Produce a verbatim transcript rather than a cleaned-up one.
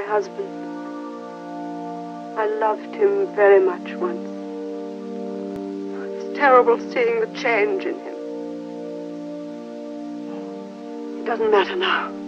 husband. I loved him very much once. It's terrible seeing the change in him. It doesn't matter now.